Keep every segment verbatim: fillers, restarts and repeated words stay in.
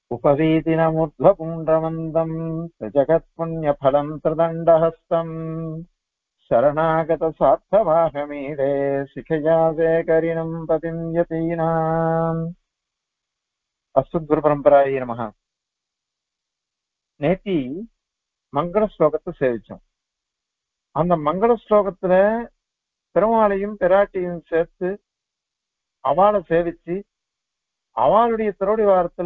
उपवीतिनमुर्ध्वपुण्ड्रमन्दम् त्रिजगत्पुण्यफलम् त्रिदण्डहस्तम् शरणागतस्वार्थवाहमीडे शिखया वेकरिणम् पतिम् यतीनाम् அஸ்மத்குருபரம்பராயே நமஹ. நேத்தி மங்கள ஸ்லோகத்தை சேவிச்சோம். அந்த மங்கள ஸ்லோகத்துல பெருமாளையும் பிராட்டியும் சேர்த்து அவளை சேவிச்சு அவளுடைய திருவடி வாரத்துல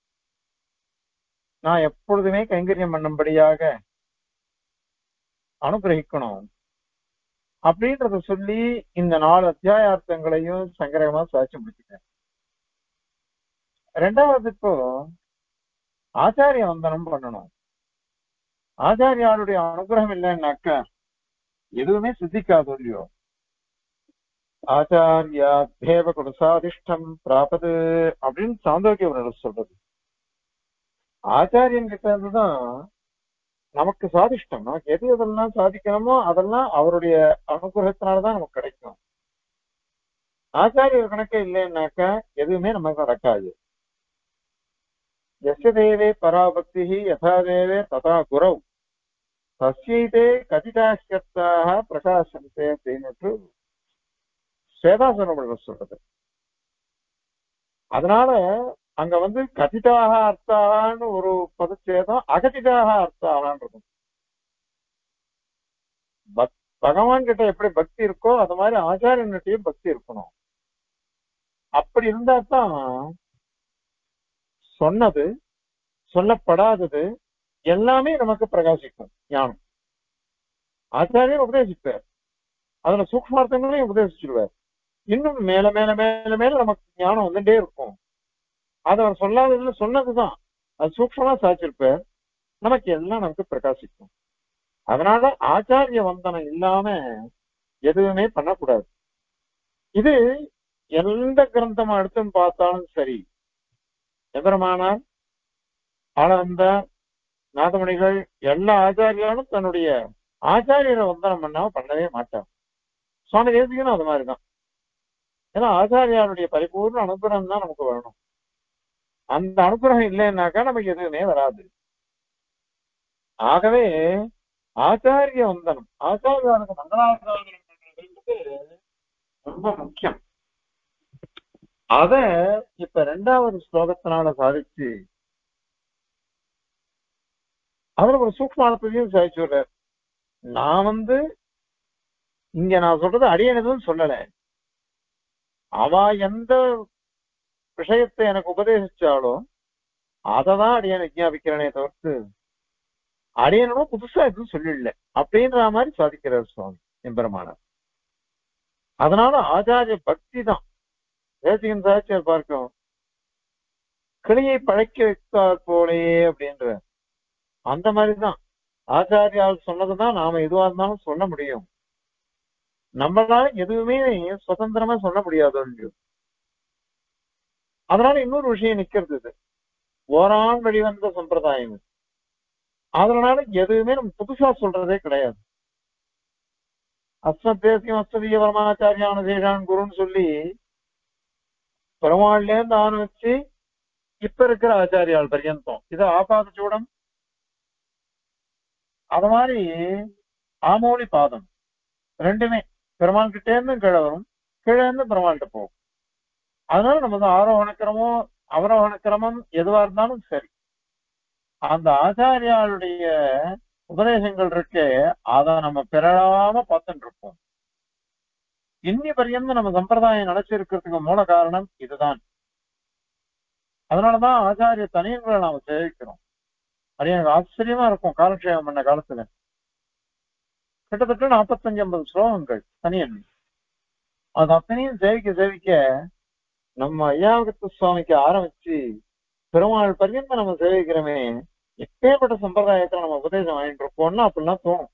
நான் எப்பொழுதுமே கைங்கரியம் பண்ணும்படியாக அனுகிரகிக்கணும் அப்படின்றத சொல்லி இந்த நாலு அத்தியாயார்த்தங்களையும் சங்கரமா சாட்சி முடிச்சுட்டேன். ரெண்டாவது இப்போ ஆச்சாரிய வந்தனம் பண்ணணும். ஆச்சாரியாருடைய அனுகிரகம் இல்லைன்னாக்கா எதுவுமே சித்திக்காது இல்லையோ. ஆச்சாரியா தேவ குலசாதிஷ்டம் பிராபது அப்படின்னு சாந்தோக்கிய சொல்றது. ஆச்சாரியன் கிட்ட இருந்துதான் நமக்கு சாதிஷ்டம், நமக்கு எது எதெல்லாம் சாதிக்கணுமோ அதெல்லாம் அவருடைய அனுகிரகத்தினாலதான் நமக்கு கிடைக்கும். ஆச்சாரியர் கணக்கே இல்லைன்னாக்கா எதுவுமே நமக்கு நடக்காது. यस्य देवे पराभक्तिः यथा देवे तथा गुरौ तस्यैते कथिताश्चर्ताः प्रकाशन्ते அப்படின்னுட்டு சேதாசனம் சொல்றது. அதனால அங்க வந்து கதிதாக அர்த்தாகான்னு ஒரு பதச்சேதம், அகதிதாக அர்த்தாகான்றது. பகவான் கிட்ட எப்படி பக்தி இருக்கோ அது மாதிரி ஆச்சாரியன்கிட்டயும் பக்தி இருக்கணும். அப்படி இருந்தா தான் சொன்னது சொல்லப்படாதது எல்லாமே நமக்கு பிரகாசிக்கும். ஞானம் ஆச்சாரியர் உபதேசிப்பார், அதுல சூக்ஷ்மார்த்தங்களையும் உபதேசிச்சிருவார். இன்னும் மேல மேல மேல மேல நமக்கு ஞானம் வந்துட்டே இருக்கும். அது அவர் சொல்லாததுல சொன்னதுதான் அது சூக்ஷ்மமா சாச்சிருப்பார், நமக்கு எல்லாம் நமக்கு பிரகாசிக்கும். அதனால ஆச்சாரிய வந்தனம் இல்லாம எதுவுமே பண்ணக்கூடாது. இது எந்த கிரந்தமா எடுத்துன்னு பார்த்தாலும் சரி, எம்பெருமானார், ஆளவந்தார், நாதமணிகள் எல்லா ஆச்சாரியாலும் தன்னுடைய ஆச்சாரியரை வந்தனம் பண்ணாம பண்ணவே மாட்டார். சுவாமி தேசிகனும் அது மாதிரிதான். ஏன்னா ஆச்சாரியாருடைய பரிபூர்ண அனுகிரகம் தான் நமக்கு வரணும். அந்த அனுகிரகம் இல்லைன்னாக்கா நமக்கு எதுவுமே வராது. ஆகவே ஆச்சாரிய வந்தனம், ஆச்சாரியாருக்கு மங்களாசாசனம் பண்றது ரொம்ப முக்கியம். அத இப்ப ரெண்டாவது ஸ்லோகத்தினால சாதிச்சு அதுல ஒரு சூக்ஷ்மானத்தையும் சாதிச்சு விடுறார். நான் வந்து இங்க நான் சொல்றது அடியனதும் சொல்லல, அவ எந்த விஷயத்தை எனக்கு உபதேசிச்சாலோ அததான் அடியன் விஞ்ஞாபிக்கிறனே தவிர்த்து அடியனும் புதுசா எதுவும் சொல்லிடல அப்படின்ற மாதிரி சாதிக்கிறார் சுவாமி எம்பெருமானார். அதனால ஆச்சாரிய பக்தி தான். தேசிகன் சாட்சியார் பார்க்கிறோம், கிளியை பழக்கி வைத்தார் போலேயே அப்படின்ற அந்த மாதிரிதான் ஆச்சாரியால் சொன்னதுதான் நாம எதுவா இருந்தாலும் சொல்ல முடியும். நம்மளால எதுவுமே சுதந்திரமா சொல்ல முடியாது. அதனால இன்னொரு விஷயம் நிக்கிறது, இது ஓரான் வெளிவந்த சம்பிரதாயம். அதனால எதுவுமே நம்ம புதுசா சொல்றதே கிடையாது. அஸ்மத் தேசியம் அஸ்மதீய பரமாச்சாரியான சேஷான் குருன்னு சொல்லி பெருமாள்ல இருந்து ஆரம்பிச்சு இப்ப இருக்கிற ஆச்சாரியால் பர்யந்தம் இது ஆபாத சூடம், அது மாதிரி ஆமோலி பாதம் ரெண்டுமே பெருமாள் கிட்டே இருந்து கீழே வரும், கீழே இருந்து பெருமாள்கிட்ட போகும். அதனால நம்ம ஆரோகண கிரமம் அவரோகண கிரமம் எதுவா இருந்தாலும் சரி, அந்த ஆச்சாரியாளுடைய உபதேசங்கள் இருக்கு, அதை நம்ம பிறழாம பார்த்துட்டு இருப்போம். இன்னி பர்யந்தம் நம்ம சம்பிரதாயம் நினைச்சிருக்கிறதுக்கு மூல காரணம் இதுதான். அதனாலதான் ஆச்சாரிய தனியங்களை நாம சேவிக்கிறோம். அது எனக்கு ஆச்சரியமா இருக்கும். காலக்ஷேபம் பண்ண காலத்துல கிட்டத்தட்ட நாற்பத்தஞ்சு ஐம்பது ஸ்லோகங்கள் தனியன். அது அத்தனையும் சேவிக்க சேவிக்க நம்ம ஐயாவகத்து சுவாமிக்கு ஆரம்பிச்சு பெருமாள் பர்யந்தம் நம்ம சேவிக்கிறோமே, எப்பேற்பட்ட சம்பிரதாயத்தை நம்ம உபதேசம் வாங்கிட்டு இருக்கோம்னா அப்படிலாம் தோணும்.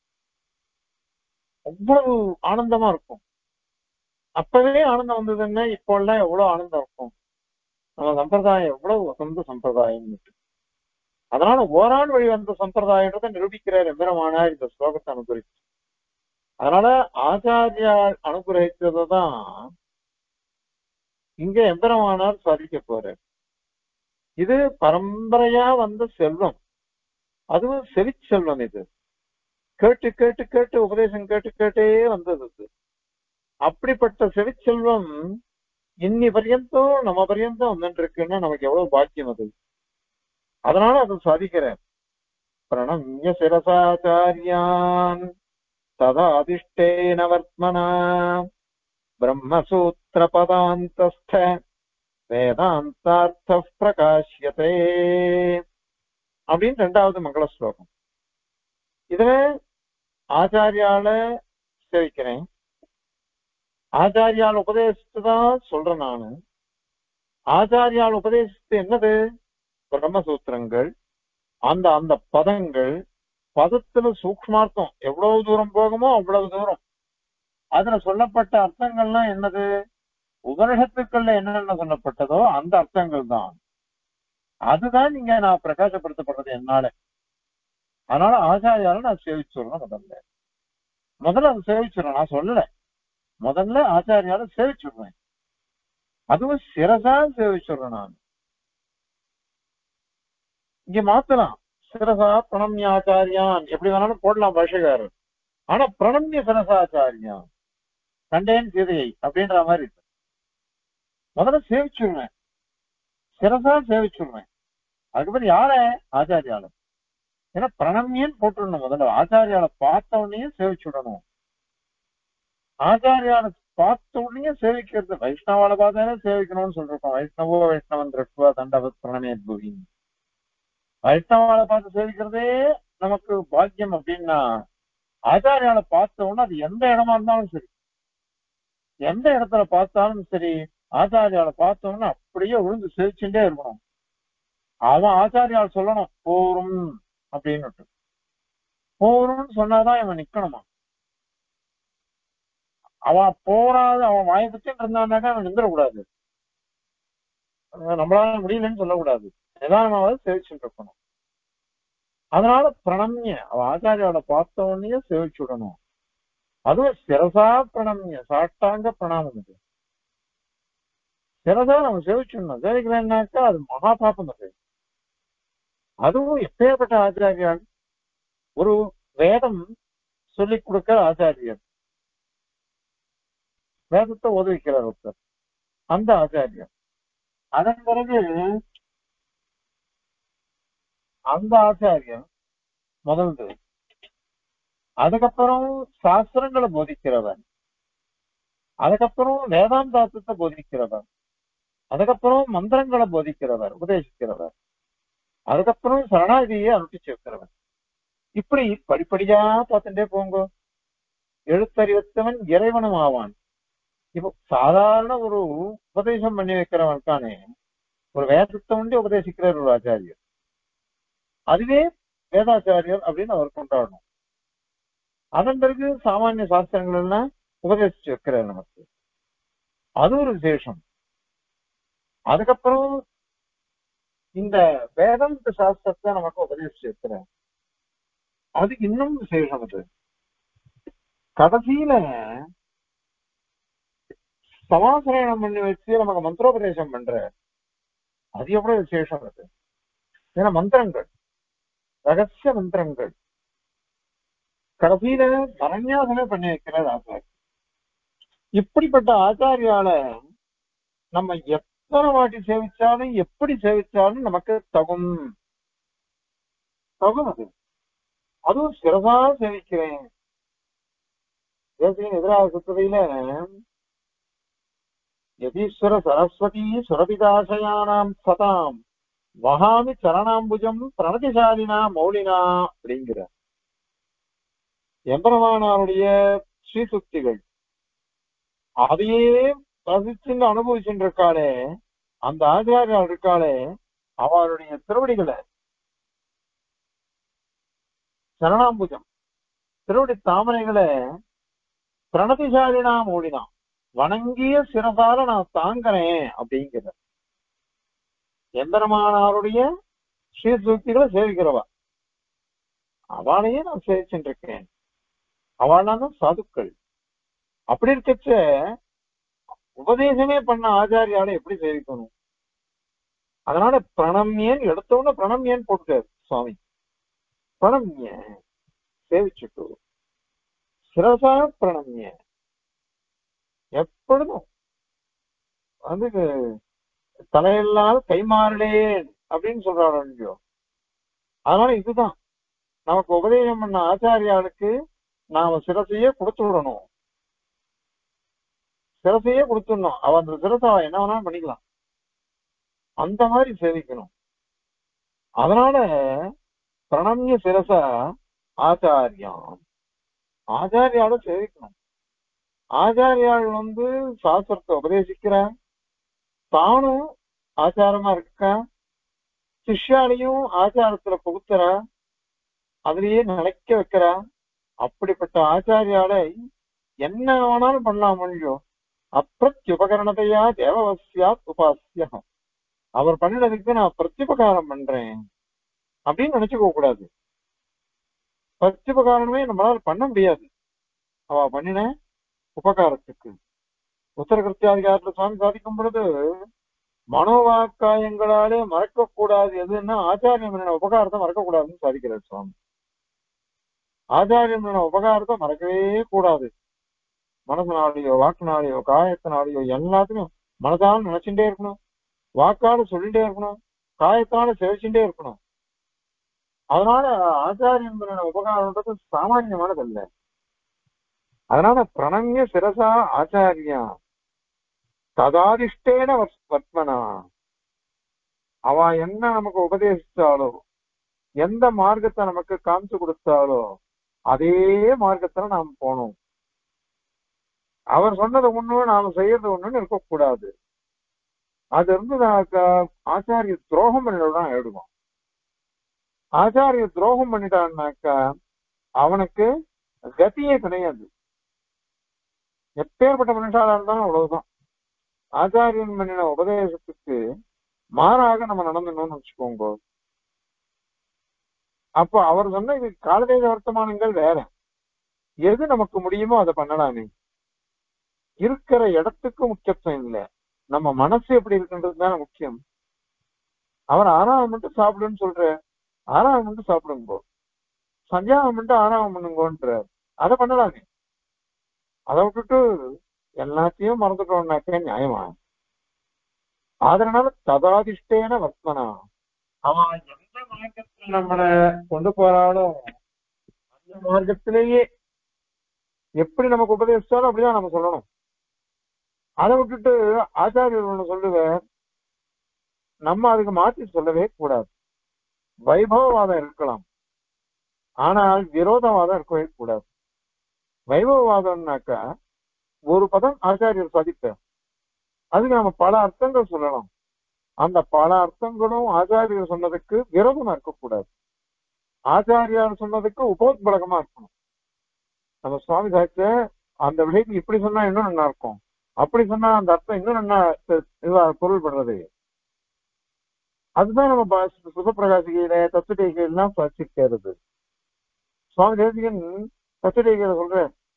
அவ்வளவு ஆனந்தமா இருக்கும். அப்பவே ஆனந்தம் வந்ததுன்னா இப்போ எல்லாம் எவ்வளவு ஆனந்தம் இருக்கும். நம்ம சம்பிரதாயம் எவ்வளவு வசந்த சம்பிரதாயம். அதனால ஓரான் வழி வந்த சம்பிரதாயத்தை நிரூபிக்கிறார் எம்பெருமானார் இந்த ஸ்லோகத்தை அனுகிரகிச்சு. அதனால ஆச்சாரியா அனுகிரகிச்சதான் இங்க எம்பெருமானார் சாதிக்க போறார். இது பரம்பரையா வந்த செல்வம், அதுவும் செவிச்செல்வம். இது கேட்டு கேட்டு கேட்டு உபதேசம் கேட்டு கேட்டே வந்தது இது. அப்படிப்பட்ட செவிச்செல்வம் இன்னி பர்யந்தம் நம்ம பர்யந்தம் வந்துட்டு இருக்குன்னா நமக்கு எவ்வளவு பாக்கியம் அது. அதனால அதை சாதிக்கிறேன். பிரணம்ய சிரசாச்சாரியான் ததா அதிஷ்டேன வர்த்மனா பிரம்மசூத்திர பதாந்தஸ்த வேதாந்தார்த்த பிரகாஷ்யதே அப்படின்னு ரெண்டாவது மங்கள ஸ்லோகம். இதுல ஆச்சாரியால சேவிக்கிறேன், ஆச்சாரியால் உபதேசித்துதான் சொல்றேன் நானு. ஆச்சாரியால் உபதேசித்து என்னது? பிரம்மசூத்திரங்கள். அந்த அந்த பதங்கள், பதத்துல சூக்ஷ்மார்த்தம் எவ்வளவு தூரம் போகுமோ அவ்வளவு தூரம். அதுல சொல்லப்பட்ட அர்த்தங்கள்லாம் என்னது? உபனிஷத்துக்கள்ல என்னென்ன சொல்லப்பட்டதோ அந்த அர்த்தங்கள் தான். அதுதான் நீங்க நான் பிரகாசப்படுத்தப்படுறது என்னால. அதனால ஆச்சாரியால நான் சேவிச்சுடுறேன். முதல்ல முதல்ல அதை சேவிச்சுடுறேன். நான் சொல்லல, முதல்ல ஆச்சாரியால சேவிச்சுடுறேன். அதுவும் சிரசா சேவிச்சுடுறேன் நான். இங்க மாத்தலாம், சிரசா பிரணம்யாச்சாரியான் எப்படி வேணாலும் போடலாம் பாஷகாரர். ஆனா பிரணம்ய சிரசாச்சாரியான் கண்டேன் சீதையை அப்படின்ற மாதிரி இருக்கு. முதல்ல சேவிச்சுடுவேன், சிரசா சேவிச்சுடுவேன். அதுக்கப்புறம் யார? ஆச்சாரியால. ஏன்னா பிரணம்யன்னு போட்டுடணும். முதல்ல ஆச்சாரியால பார்த்த உடனே சேவிச்சுடணும். ஆச்சாரியால பார்த்த உடனே சேவிக்கிறது. வைஷ்ணவால பார்த்தாலே சேவிக்கணும்னு சொல்லிருக்கோம். வைஷ்ணவோ வைஷ்ணவன் திருஷ்டுவா தண்டவத் பிரணமே பூவி. வைஷ்ணவால பார்த்து சேவிக்கிறதே நமக்கு பாக்கியம் அப்படின்னா, ஆச்சாரியால பார்த்த உடனே அது எந்த இடமா இருந்தாலும் சரி, எந்த இடத்துல பார்த்தாலும் சரி, ஆச்சாரியால பார்த்த உடனே அப்படியே விழுந்து சேவிச்சுட்டே இருக்கணும். அவன் ஆச்சாரியால் சொல்லணும் போரும் அப்படின்னு. போரும்னு சொன்னாதான் இவன் நிக்கணுமா. அவன் போறாது, அவன் வாயை பச்சுட்டு இருந்தான்னாக்கா அவன் நிந்திரக்கூடாது. நம்மளால முடியலன்னு சொல்லக்கூடாது. நிதானமாவது சேவிச்சுட்டு இருக்கணும். அதனால பிரணம்ய அவன் ஆச்சாரியால பார்த்த உடனே சேவிச்சு விடணும். அதுவும் சிரசா பிரணம்ய சாஷ்டாங்க பிரணாமம். இது சிரசா நம்ம சேவிச்சுடணும். சேவிக்கலன்னாக்கா அது மகா பாப்பம். அது அதுவும் எப்பேற்பட்ட ஆச்சாரியால்? ஒரு வேதம் சொல்லிக் கொடுக்கிற ஆச்சாரியர், வேதத்தை ஓதுவிக்கிறார் ஒருத்தர், அந்த ஆச்சாரியர். அதன் பிறகு அந்த ஆச்சாரியர் முதல்து. அதுக்கப்புறம் சாஸ்திரங்களை போதிக்கிறவர், அதுக்கப்புறம் வேதாந்தாத்தத்தை போதிக்கிறவர், அதுக்கப்புறம் மந்திரங்களை போதிக்கிறவர், உபதேசிக்கிறவர், அதுக்கப்புறம் சரணாகிதியை அனுப்பிச்சு வைக்கிறவர். இப்படி படிப்படியா பார்த்துட்டே போங்க. எழுத்தறிவத்தவன் இறைவனும் ஆவான். இப்போ சாதாரண ஒரு உபதேசம் பண்ணி வைக்கிறவனுக்கானே ஒரு வேதத்தை உண்டு உபதேசிக்கிறார் ஒரு ஆச்சாரியர். அதுவே வேதாச்சாரியர் அப்படின்னு அவர் கொண்டாடணும். அதன் பிறகு சாமானிய சாஸ்திரங்கள் எல்லாம் உபதேசிச்சு வைக்கிறார் நமக்கு. அது ஒரு விசேஷம். அதுக்கப்புறம் இந்த வேதாந்த சாஸ்திரத்தை நமக்கு உபதேசிச்சு வைக்கிறார். அது இன்னும் விசேஷம். அது கடைசியில சமாசனம் பண்ணி வச்சு நமக்கு மந்திரோபதேசம் பண்ற. அது எவ்வளவு விசேஷம் அது. ஏன்னா மந்திரங்கள், ரகசிய மந்திரங்கள் கடைசியில பரநியாசமே பண்ணி வைக்கிறார் ஆச்சாரியர். இப்படிப்பட்ட ஆச்சாரியால நம்ம எத்தனை வாட்டி சேவிச்சாலும் எப்படி சேவிச்சாலும் நமக்கு தகும் தகும் அது. அதுவும் சிறதா சேவிக்கிறேன். எதிராக சுத்ததையில யதீஸ்வர சரஸ்வதி சுரபிதாசயானாம் சதாம் வகாமி சரணாம்புஜம் பிரணதிசாலினா மௌலினா அப்படிங்கிற எம்பெருமானாருடைய ஸ்ரீசுக்திகள் அதையே ரசிச்சுன்னு அனுபவிச்சுட்டு இருக்காளே அந்த ஆச்சாரியால் இருக்காளே, அவருடைய திருவடிகளை சரணாம்புஜம் திருவடி தாமரைகளை பிரணதிசாலினா மௌலினா வணங்கிய சிறசால நான் தாங்கிறேன் அப்படிங்கிற எம்பெருமானாருடைய ஸ்ரீசூக்திகளை சேவிக்கிறவா அவளையே நான் சேவிச்சுட்டு இருக்கேன். அவளான சாதுக்கள். அப்படி இருக்கச்ச உபதேசமே பண்ண ஆச்சாரியால எப்படி சேவிக்கணும்? அதனால பிரணம்யன் எடுத்தோன்னு பிரணம்யன் போட்டுட்டாரு சுவாமி. பிரணம்ய சேவிச்சுட்டு சிரசா பிரணம்ய எப்பொழுதும் வந்து தலையில்லாத கைமாறலேன் அப்படின்னு சொல்றாரு இல்லையோ. அதனால இதுதான் நமக்கு உபதேசம் பண்ண ஆச்சாரியாளுக்கு நாம சிரசையே கொடுத்து விடணும். சிரசையே கொடுத்துடணும். அவ அந்த சிரசை அவ என்ன வேணாலும் பண்ணிக்கலாம். அந்த மாதிரி சேவிக்கணும். அதனால பிரணம்ய சிரசா ஆச்சாரியம் ஆச்சாரியால சேவிக்கணும். ஆச்சாரியால் வந்து சாஸ்திரத்தை உபதேசிக்கிறா, தானும் ஆச்சாரமா இருக்கா, சிஷ்யாலையும் ஆச்சாரத்துல புகுத்துறா, அதுலயே நிலைக்க வைக்கிறா. அப்படிப்பட்ட ஆச்சாரியாலை என்ன வேணாலும் பண்ணலாம் இல்லையோ. அப்பிரத்யுபகரணத்தையா தேவவசியாத் உபாசிய, அவர் பண்ணினதுக்கு நான் பிரத்யுபகாரம் பண்றேன் அப்படின்னு நினைச்சுக்க கூடாது. பிரத்யுபகாரமே நம்மளால பண்ண முடியாது அவ பண்ணின உபகாரத்துக்கு. உத்தரகிருத்தியாதிகாரத்துல சுவாமி சாதிக்கும் பொழுது மனோவாக்காயங்களாலே மறக்க கூடாது எதுன்னா ஆச்சாரியம் பண்ணின உபகாரத்தை மறக்க கூடாதுன்னு சாதிக்கிறார் சுவாமி. ஆச்சாரியம் பண்ணின உபகாரத்தை மறக்கவே கூடாது. மனசனாலேயோ வாக்குனாலேயோ காயத்தினாலேயோ எல்லாத்தையும் மனதால் நினைச்சுட்டே இருக்கணும், வாக்கால சொல்லிட்டே இருக்கணும், காயத்தால சேவிச்சுட்டே இருக்கணும். அதனால ஆச்சாரியம் பண்ணின உபகாரம்ன்றது சாமானியமானது அல்ல. அதனால பிரணம்ய சிரசா ஆச்சாரியா ததாதிஷ்டேன வர்த்மனா, அவ என்ன நமக்கு உபதேசிச்சாலோ, எந்த மார்க்கத்தை நமக்கு காமிச்சு கொடுத்தாலோ அதே மார்க்கத்துல நாம் போகணும். அவர் சொன்னது ஒண்ணு நாம செய்யறது ஒண்ணுன்னு இருக்கக்கூடாது. அது இருந்து ஆச்சாரிய துரோகம் பண்ணிதான் ஆயிடுவோம். ஆச்சாரிய துரோகம் பண்ணிட்டான்னாக்கா அவனுக்கு கத்தியே கிடையாது. எப்பேற்பட்ட மனுஷாலா இருந்தாலும் அவ்வளவுதான். ஆச்சாரியன் பண்ணின உபதேசத்துக்கு மாறாக நம்ம நடந்தணும்னு வச்சுக்கோங்க. அப்போ அவர் சொன்ன இது காலதேச வர்த்தமானங்கள் வேற, எது நமக்கு முடியுமோ அதை பண்ணலாமே. இருக்கிற இடத்துக்கு முக்கியத்துவம் இல்லை, நம்ம மனசு எப்படி இருக்குன்றது தானே முக்கியம். அவர் ஆறாவது மட்டும் சாப்பிடுன்னு சொல்ற, ஆறாவது மட்டும் சாப்பிடுங்கோ, சஞ்சாகம் மட்டும் ஆறாவது பண்ணுங்கோன்ற, அதை பண்ணலாமே. அதை விட்டுட்டு எல்லாத்தையும் மறந்துட்டோம்னாக்கே நியாயமா? அதனால ததாதிஷ்டேன வர்த்தனா, அவன் எந்த மார்க்கத்துல நம்மளை கொண்டு போறாலும் அந்த மார்க்கத்திலேயே எப்படி நமக்கு உபதேசிச்சாலும் அப்படிதான் நம்ம சொல்லணும். அதை விட்டுட்டு ஆச்சாரியர் ஒண்ணு சொல்லுவேன், நம்ம அதுக்கு மாற்றி சொல்லவே கூடாது. வைபவவாதம் இருக்கலாம், ஆனால் விரோதவாதம் இருக்கவே கூடாது. வைபவவாதம்னாக்கா ஒரு பதம் ஆச்சாரியர் சாதிப்பார், அதுக்கு நம்ம பல அர்த்தங்கள் சொல்லலாம். அந்த பல அர்த்தங்களும் ஆச்சாரியர் சொன்னதுக்கு விரோதமா இருக்கக்கூடாது. ஆச்சாரியார் சொன்னதுக்கு உபோத்பலகமா இருக்கணும். நம்ம சுவாமி சாட்சிய அந்த விஷயத்துக்கு இப்படி சொன்னா இன்னும் நல்லா இருக்கும், அப்படி சொன்னா அந்த அர்த்தம் இன்னும் நல்லா பொருள் படுறது. அதுதான் நம்ம சுகப்பிரகாசிகையில தத்துவீகையெல்லாம் சாட்சிக்கிறது. சுவாமி தேசிகன் தத்துவீகையில சொல்ற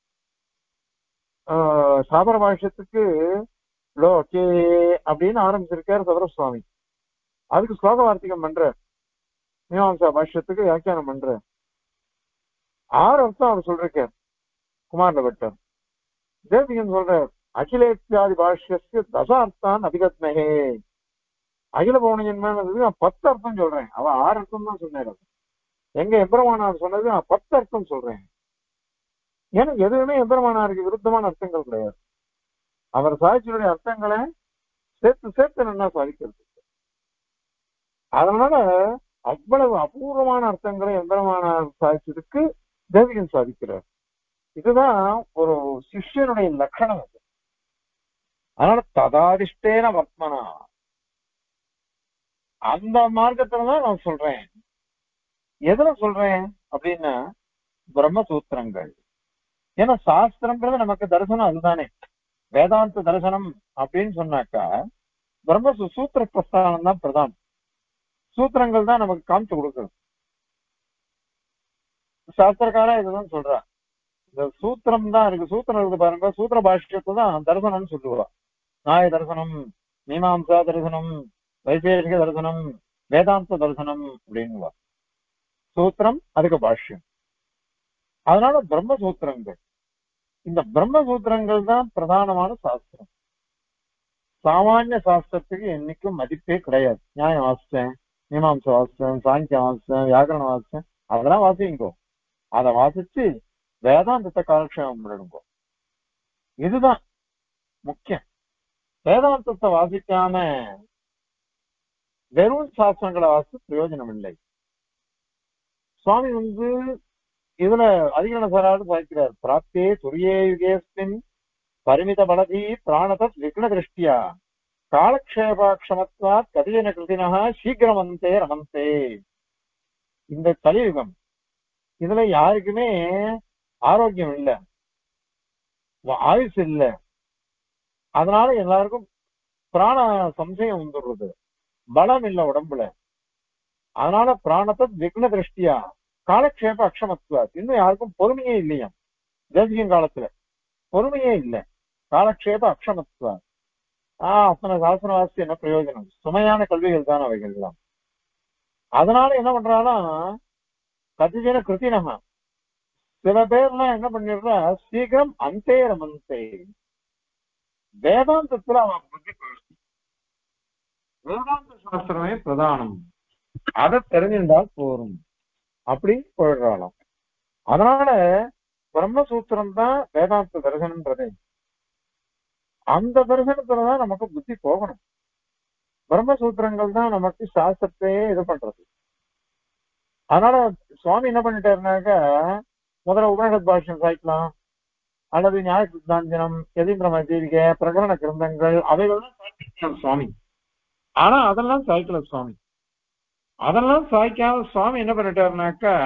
ஆஹ் சாபர பாஷ்யத்துக்கு லோகே அப்படின்னு ஆரம்பிச்சிருக்காரு சபர சுவாமி. அதுக்கு ஸ்லோக வார்த்திகம் பண்ற, மீமாம்சா பாஷ்யத்துக்கு வியாக்கியானம் பண்ற. ஆறு அர்த்தம் அவர் சொல்றார் குமார பட்டர். தேசிகன் சொல்ற அகிலேத்தியாதி பாஷ்யத்து தசார்த்தான் அதிகத்மகே, அகில பவனியன் மேல பத்து அர்த்தம் சொல்றேன், அவன் ஆறு அர்த்தம் தான் சொன்னார். எங்க எம்பெருமானார் சொன்னது நான் பத்து அர்த்தம் சொல்றேன். ஏன்னா எதுவுமே எம்பெருமானாருக்கு விருத்தமான அர்த்தங்கள் கிடையாது. அவர் சாட்சியுடைய அர்த்தங்களை சேர்த்து சேர்த்து நல்லா சாதிக்கிறது. அதனால அவ்வளவு அபூர்வமான அர்த்தங்களை எம்பெருமானார் சாதிச்சதுக்கு தேசிகன் சாதிக்கிறார். இதுதான் ஒரு சிஷ்யனுடைய லட்சணம். அது அதனால ததாதிஷ்டேன வர்த்மனா, அந்த மார்க்கத்துலதான் நான் சொல்றேன். எதுல சொல்றேன் அப்படின்னா பிரம்மசூத்திரங்கள். ஏன்னா சாஸ்திரங்கிறது நமக்கு தரிசனம் அதுதானே. வேதாந்த தரிசனம் அப்படின்னு சொன்னாக்கா பிரம்ம சூத்திர பிரஸ்தானம் தான் பிரதானம். சூத்திரங்கள் தான் நமக்கு காமிச்சு கொடுக்குறது. சாஸ்திரக்காரா இதுதான் சொல்றா, இந்த சூத்திரம் தான் இருக்கு. சூத்திரம் இருக்கு பாருங்க, சூத்திர பாஷ்யத்தை தான் தரிசனம்னு சொல்லுவா. நியாய தரிசனம், மீமாம்சா தரிசனம், வைசேஷிக தரிசனம், வேதாந்த தரிசனம் அப்படின்னு சூத்திரம், அதுக்கு பாஷ்யம். அதனால பிரம்மசூத்திரங்கள், இந்த பிரம்மசூத்திரங்கள் தான் பிரதானமான சாஸ்திரம். சாமானிய சாஸ்திரத்துக்கு என்னைக்கும் மதிப்பே கிடையாது. நியாயம் வாசிச்சேன், மீமாம்ச வாசிச்சேன், சாங்கியம் வாசிச்சேன், வியாக்கரணம் வாசிச்சேன், அதெல்லாம் வாசிங்கோ. அதை வாசிச்சு வேதாந்தத்தை காலக்ஷேபம் பண்ணிடுங்கோ. இதுதான் முக்கியம். வேதாந்தத்தை வாசிக்காம வெறும் சாஸ்திரங்களை வாசித்து பிரயோஜனம் இல்லை. சுவாமி வந்து இதுல அதிகரண சாராடு சாய்க்கிறார். பிராப்தே துரியே யுகேஸ்மின் பரிமித பலதி பிராணதத் விக்ன திருஷ்டியா காலக்ஷேபாட்சமத்வாத் கதியன கிருதினா சீக்கிரமந்தே ரமந்தே. இந்த கலியுகம் இதுல யாருக்குமே ஆரோக்கியம் இல்லை, ஆயுசு இல்லை. அதனால எல்லாருக்கும் பிராண சம்சயம் வந்துடுறது, பலம் இல்லை உடம்புல. அதனால பிராணத்தை விக்ன திருஷ்டியா காலக்ஷேப அக்ஷமத்துவா. இன்னும் யாருக்கும் பொறுமையே இல்லையா, தேசியம் காலத்துல பொறுமையே இல்லை. காலக்ஷேப அக்ஷமத்துவா. ஆஹ் அத்தனை சாசன வாசி என்ன பிரயோஜனம்? சுமையான கல்விகள் தான் அவைகள் எல்லாம். அதனால என்ன பண்றானா, கதிஜன கிருத்தினகா சில பேர்லாம் என்ன பண்ணிடுறா, சீக்கிரம் அந்தே ரமந்தே. வேதாந்தத்துல அவன் புத்தி போயிடுச்சு. வேதாந்த சாஸ்திரமே பிரதானம், அதை தெரிஞ்சிருந்தால் போரும் அப்படி போயிடுறாளாம். அதனால பிரம்மசூத்திரம் தான் வேதாந்த தரிசனம்ன்றதே. அந்த தரிசனத்துலதான் நமக்கு புத்தி போகணும். பிரம்மசூத்திரங்கள் தான் நமக்கு சாஸ்திரத்தையே இது பண்றது. அதனால சுவாமி என்ன பண்ணிட்டாருனாக்கா, முதல்ல உபநிஷத் பாஷ்யம் சாய்க்கலாம், அல்லது நியாய சித்தாந்தனம், யதீந்திர மதீரிகை, பிரகரண கிரந்தங்கள், அவைகள்லாம் சாய்க்கலாம் சுவாமி. ஆனா அதெல்லாம் சாய்க்கல சுவாமி. அதெல்லாம் சாய்க்காம சுவாமி என்ன பண்ணிட்டாருனாக்கா,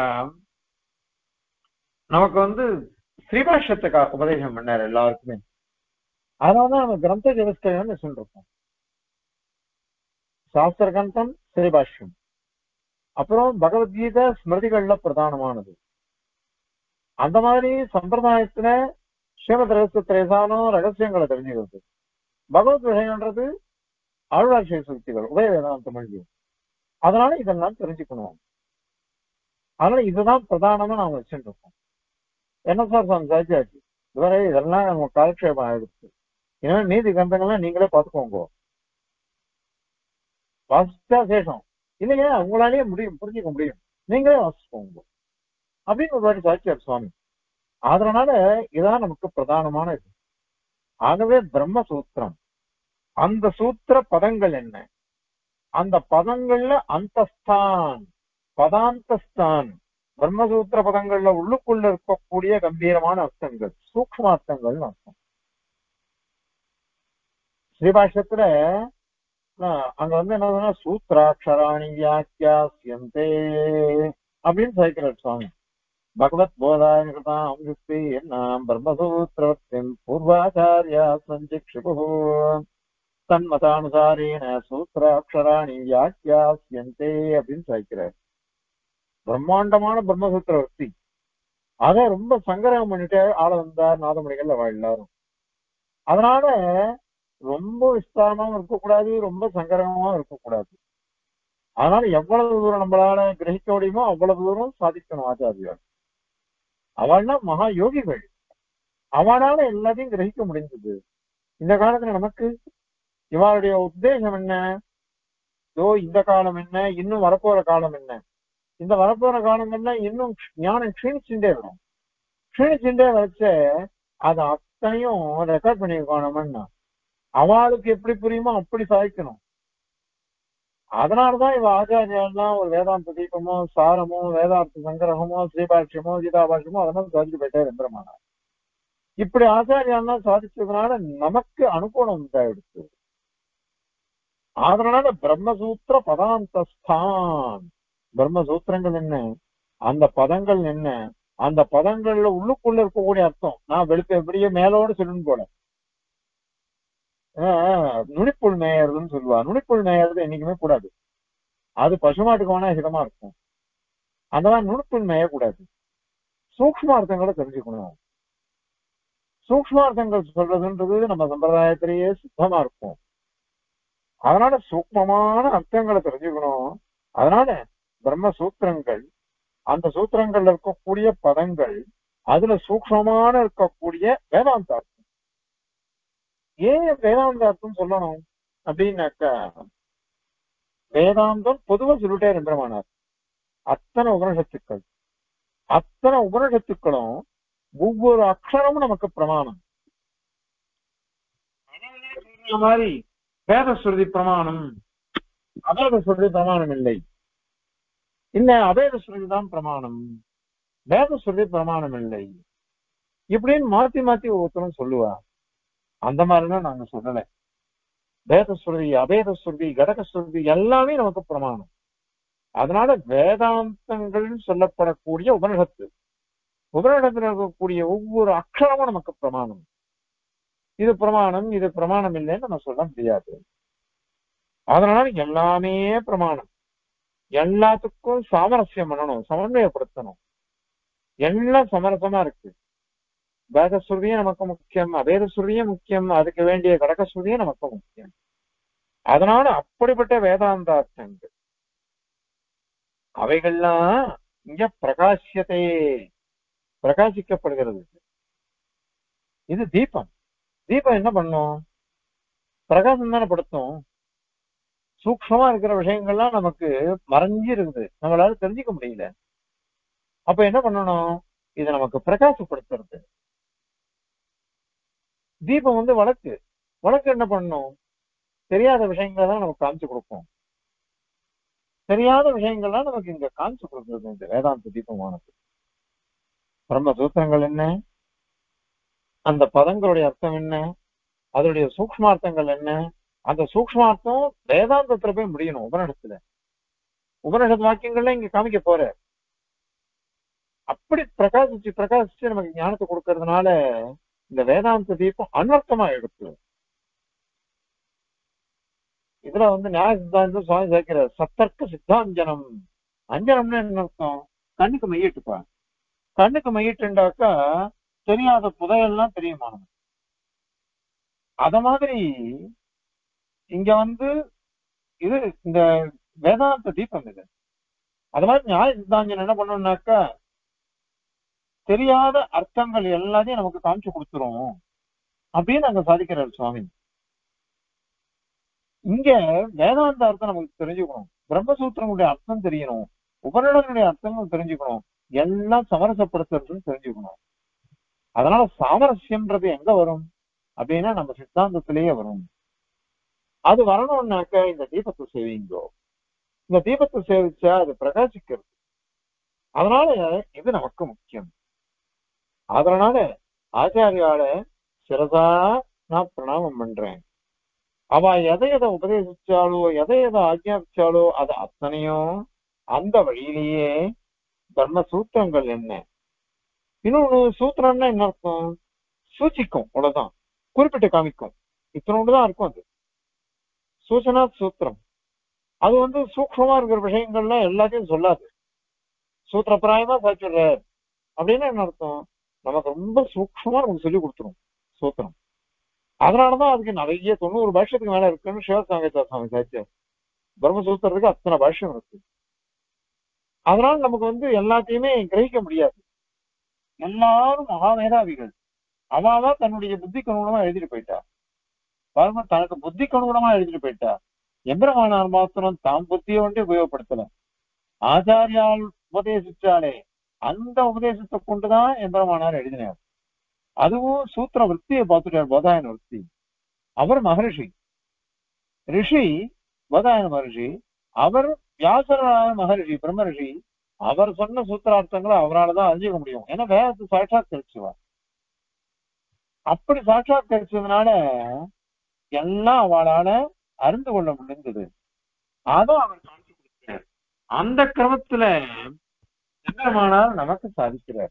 நமக்கு வந்து ஸ்ரீபாஷ்யத்தை உபதேசம் பண்ணாரு எல்லாருக்குமே. அதனாலதான் நம்ம கிரந்த விவஸ்தைன்னு சொல்லிருக்கோம். சாஸ்திர கிரந்தம், ஸ்ரீபாஷ்யம், அப்புறம் பகவத்கீதை ஸ்மிருதிகள்ல பிரதானமானது. அந்த மாதிரி சம்பிரதாயத்துல ஸ்ரீமத் ரகசிய திரேசானோ ரகசியங்களை தெரிஞ்சுக்கிறது. பகவத் விஷயம்ன்றது ஆழ்வார்ஷய சுக்திகள், உபய வேதாந்த மொழி. அதனால இதெல்லாம் தெரிஞ்சுக்கணும். அதனால இதுதான் பிரதானமா நாம வச்சுட்டு இருக்கோம். என்ன சார் சாமி சாட்சியாச்சு, இதுவரை இதெல்லாம் நம்ம காலக்ஷேபம் ஆயிடுச்சு. ஏன்னா நீதி கிரந்தங்கள்லாம் நீங்களே பார்த்துக்கோங்க, வாசிச்சா சேஷம் இல்லையா, உங்களாலேயே முடியும், புரிஞ்சுக்க முடியும், நீங்களே வாசிச்சுக்கோங்க அப்படின்னு ஒரு வாட்டி சாட்சியார் சுவாமி. அதனால இதான் நமக்கு பிரதானமான இது. ஆகவே பிரம்மசூத்திரம், அந்த சூத்திர பதங்கள் என்ன, அந்த பதங்கள்ல அந்தஸ்தான் பதாந்தஸ்தான், பிரம்மசூத்திர பதங்கள்ல உள்ளுக்குள்ள இருக்கக்கூடிய கம்பீரமான அர்த்தங்கள், சூக்ஷ்ம அர்த்தங்கள் அர்த்தம். ஸ்ரீபாஷ்யத்துல அங்க வந்து என்ன, சூத்ராட்சராணி வியாக்கியாஸ்யந்தே அப்படின்னு சாய்க்கிறார் சுவாமி. பகவத் போதாயம் பிரம்மசூத்திரவத்தின் பூர்வாச்சாரியா சஞ்சிக்ஷிபு தன்மதானுசாரேன சூத்ராட்சராணி வியாக்கியாஸ்யந்தே அப்படின்னு சாய்க்கிறார். பிரம்மாண்டமான பிரம்மசூத்திரவர்த்தி, அதை ரொம்ப சங்கரகம் பண்ணிட்டு ஆள வந்தார் நாதமணிகள் அவ எல்லாரும். அதனால ரொம்ப விஸ்தாரமாவும் இருக்கக்கூடாது, ரொம்ப சங்கரமாவும் இருக்கக்கூடாது. அதனால எவ்வளவு தூரம் நம்மளால கிரகிக்க முடியுமோ அவ்வளவு தூரம் சாதிக்கணும் ஆச்சாரியார். அவள்னா மகா யோகிகள், அவனால எல்லாத்தையும் கிரகிக்க முடிஞ்சது. இந்த காலத்துல நமக்கு இவருடைய உத்தேசம் என்ன, இதோ இந்த காலம் என்ன, இன்னும் வரப்போற காலம் என்ன, இந்த வரப்போற காலம் என்ன, இன்னும் ஞானம் க்ஷீணிச்சுட்டே வரும். க்ஷீணிச்சுட்டே வச்ச அதை அத்தனையும் ரெக்கார்ட் பண்ணிருக்கோம்னா அவளுக்கு எப்படி புரியுமோ அப்படி சாய்க்கணும். அதனாலதான் இவ ஆச்சாரியாலாம் ஒரு வேதாந்த தீபமோ சாரமோ வேதாந்த சங்கிரகமோ ஸ்ரீபாஷ்யமோ கீதாபாஷ்யமோ அதெல்லாம் சாதிச்சு போயிட்டே இருந்திரமானார். இப்படி ஆச்சாரியாலாம் சாதிச்சதுனால நமக்கு அனுகூலம் உண்டாயிடுச்சு. அதனால பிரம்மசூத்திர பதாந்தஸ்தான், பிரம்மசூத்திரங்கள் என்ன, அந்த பதங்கள் என்ன, அந்த பதங்கள்ல உள்ளுக்குள்ள இருக்கக்கூடிய அர்த்தம் நான் வெளுத்த எப்படியே மேலோட சொல்லணும் போல. நுனிப்புள் மேயறதுன்னு சொல்லுவா. நுனிப்புள் மேயறது என்னைக்குமே கூடாது, அது பசுமாட்டுக்கு வேணா ஹிதமா இருக்கும். அந்த மாதிரி நுனிப்புள் மேயக்கூடாது. சூக்ஷ்மார்த்தங்களை தெரிஞ்சுக்கணும். சூக்ஷ்மார்த்தங்கள் சொல்றதுன்றது நம்ம சம்பிரதாயத்திலேயே சுத்தமா இருக்கும். அதனால சூக்மமான அர்த்தங்களை தெரிஞ்சுக்கணும். அதனால பிரம்மசூத்திரங்கள், அந்த சூத்திரங்கள்ல இருக்கக்கூடிய பதங்கள், அதுல சூக்மமான இருக்கக்கூடிய வேதாந்த அர்த்தம். ஏன் வேதாந்த அர்த்தம் சொல்லணும் அப்படின்னாக்கா, வேதாந்தம் பொதுவா சொல்லிட்டே இருந்தமானார். அத்தனை உபனிஷத்துக்கள், அத்தனை உபனிஷத்துக்களும் ஒவ்வொரு அக்ஷரமும் நமக்கு பிரமாணம். இந்த மாதிரி வேத ஸ்ருதி பிரமாணம், அவேத ஸ்ருதி பிரமாணம் இல்லை. இல்ல அவேத ஸ்ருதி தான் பிரமாணம், வேத ஸ்ருதி பிரமாணம் இல்லை, இப்படின்னு மாத்தி மாத்தி ஒவ்வொருத்தரும் சொல்லுவா. அந்த மாதிரிலாம் நாங்க சொல்லல. வேத ஸ்ருதி, அவேத ஸ்ருதி, கடக ஸ்ருதி எல்லாமே நமக்கு பிரமாணம். அதனால வேதாந்தங்கள் சொல்லப்படக்கூடிய உபனிஷத்து, உபனிஷத்துல இருக்கக்கூடிய ஒவ்வொரு அக்ஷரமும் நமக்கு பிரமாணம். இது பிரமாணம், இது பிரமாணம் இல்லைன்னு நம்ம சொல்ல முடியாது. அதனால எல்லாமே பிரமாணம். எல்லாத்துக்கும் சாமரஸ்யம் பண்ணணும், சமன்வயப்படுத்தணும். எல்லாம் சமரசமா இருக்கு. வேத ஸ்ருதியும் நமக்கு முக்கியம், அவேத ஸ்ருதியும் முக்கியம், அதுக்கு வேண்டிய கடக ஸ்ருதியும் நமக்கு முக்கியம். அதனால அப்படிப்பட்ட வேதாந்தார்த்தங்கள் அவைகள்லாம் இங்க பிரகாசியத்தை, பிரகாசிக்கப்படுகிறது. இது தீபம். தீபம் என்ன பண்ணும்? பிரகாசம் தானே படுத்தும். சூக்ஷமா இருக்கிற விஷயங்கள்லாம் நமக்கு மறைஞ்சு இருக்குது, நம்மளால தெரிஞ்சுக்க முடியல. அப்ப என்ன பண்ணணும்? இதை நமக்கு பிரகாசப்படுத்துறது. தீபம் வந்து வழக்கு. வழக்கு என்ன பண்ணும்? தெரியாத விஷயங்களை தான் நமக்கு காமிச்சு கொடுக்கும். தெரியாத விஷயங்கள்லாம் நமக்கு இங்க காமிச்சு கொடுக்குறது இந்த வேதாந்த தீபமானது. பிரம்ம சூத்திரங்கள் என்ன, அந்த பதங்களுடைய அர்த்தம் என்ன, அதனுடைய சூக்ஷ்மார்த்தங்கள் என்ன, அந்த சூக்ஷ்மார்த்தம் வேதாந்தத்துல போய் முடியணும். உபநிடத்துல, உபநிஷத் வாக்கியங்கள்ல இங்க காமிக்க போற. அப்படி பிரகாசிச்சு பிரகாசிச்சு நமக்கு ஞானத்தை கொடுக்கறதுனால இந்த வேதாந்த தீபம் அனர்த்தமா எடுத்து. இதுல வந்து நியாய சித்தாந்தம் சுவாமி சேர்க்கிற சத்தர்க்க சித்தாஞ்சனம். அஞ்சனம்னு என்ன அர்த்தம்? கண்ணுக்கு மையிட்டுப்பா. கண்ணுக்கு மையிட்டுண்டாக்கா தெரியாத புதையெல்லாம் தெரியுமா? அத மாதிரி இங்க வந்து இது இந்த வேதாந்த தீபம் இது. அது மாதிரி நியாய சித்தாஞ்சனம் என்ன பண்ணணும்னாக்கா, தெரியாத அர்த்தங்கள் எல்லாத்தையும் நமக்கு காமிச்சு கொடுத்துரும் அப்படின்னு அங்க சாதிக்கிறார் சுவாமி. இங்க வேதாந்த அர்த்தம் நமக்கு தெரிஞ்சுக்கணும், பிரம்மசூத்திரங்களுடைய அர்த்தம் தெரியணும், உபநிடங்களுடைய அர்த்தங்கள் தெரிஞ்சுக்கணும், எல்லாம் சமரசப்படுத்துறதுன்னு தெரிஞ்சுக்கணும். அதனால சாமரஸ்யம்ன்றது எங்க வரும் அப்படின்னா நம்ம சித்தாந்தத்திலேயே வரும். அது வரணும்னாக்க இந்த தீபத்தை சேவிங்கோ. இந்த தீபத்தை சேவிச்சா அது பிரகாசிக்கிறது. அதனால இது நமக்கு முக்கியம். அதனால ஆச்சாரியால சிறதா நான் பிரணாமம் பண்றேன். அவ எதை எதை உபதேசிச்சாலோ, எதை எதை ஆஜ்ஞாபிச்சாலோ அது அத்தனையும் அந்த வழியிலேயே தர்ம சூத்திரங்கள் என்ன. இன்னொன்னு சூத்திரம்னா என்ன அர்த்தம்? சூச்சிக்கும், அவ்வளவுதான், குறிப்பிட்டு காமிக்கும். இத்தனோண்டுதான் இருக்கும் அது. சூச்சனா சூத்திரம். அது வந்து சூக்ஷமா இருக்கிற விஷயங்கள்லாம் எல்லாத்தையும் சொல்லாது, சூத்திரப்பிராயமா சாய்ச்சுடுற அப்படின்னு என்ன அர்த்தம்? நமக்கு ரொம்ப சூக்ஷமா நமக்கு சொல்லி கொடுத்துரும் சூத்திரம். அதனாலதான் அதுக்கு நிறைய தொண்ணூறு பாஷ்யத்துக்கு மேல இருக்குன்னு சிவசாமிதா சுவாமி சாய்ச்சார். பிரம்மசூத்திரத்துக்கு அத்தனை பாஷ்யம் இருக்கு. அதனால நமக்கு வந்து எல்லாத்தையுமே கிரகிக்க முடியாது. எல்லாரும் மகாமேதாவிகள். அவாதான் தன்னுடைய புத்திக்கு அனுகுணமா எழுதிட்டு போயிட்டா. பாருங்க, தனக்கு புத்திக்கு அனுகுணமா எழுதிட்டு போயிட்டா. எம்பெருமானார் மாத்திரம் தாம் புத்தியை ஒன்றே உபயோகப்படுத்தல, ஆச்சாரியால் உபதேசிச்சாலே அந்த உபதேசத்தை கொண்டுதான் எம்பெருமானார் எழுதினார். அதுவும் சூத்திர விற்த்தியை பார்த்துட்டார், போதாயன விற்பி. அவர் மகரிஷி, ரிஷி போதாயன மகரிஷி. அவர் வியாசரான மகரிஷி, பிரம்ம ரிஷி. அவர் சொன்ன சூத்திரார்த்தங்களை அவரால்தான் அறிஞ்சிக்க முடியும். ஏன்னா வேதத்தை சாட்சாத் தெரிச்சுவார். அப்படி சாட்சாத் தெரிச்சதுனால எல்லாம் அவளால அறிந்து கொள்ள முடிந்தது. அதுவும் அவர் காமிச்சு கொடுக்கிறார். அந்த கிரமத்துல எம்பெருமானார் நமக்கு சாதிக்கிறார்.